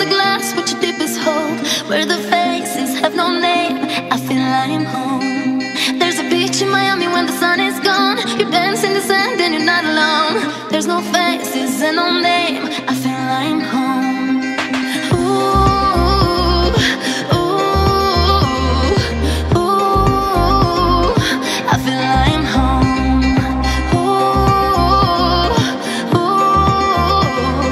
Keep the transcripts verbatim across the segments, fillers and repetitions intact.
glass with your deepest hope, where the faces have no name. I feel I'm home. There's a beach in Miami when the sun is gone. You dance in the sand and you're not alone. There's no faces and no name. I feel I'm home. Ooh, ooh, ooh, I feel I'm home. Ooh, ooh,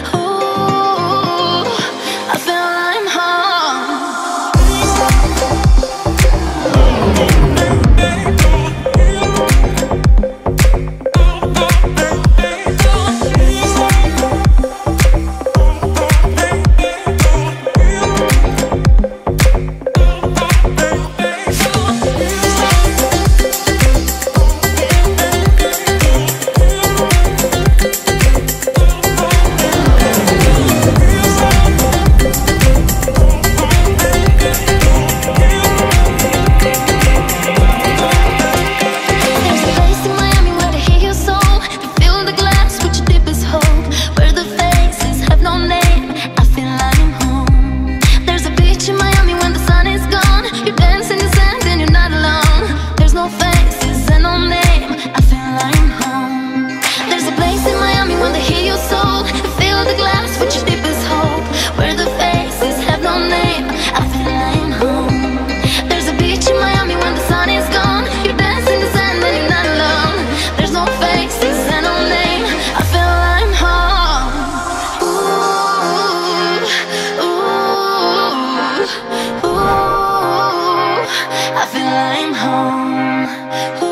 ooh, I feel I'm home. I feel I'm home.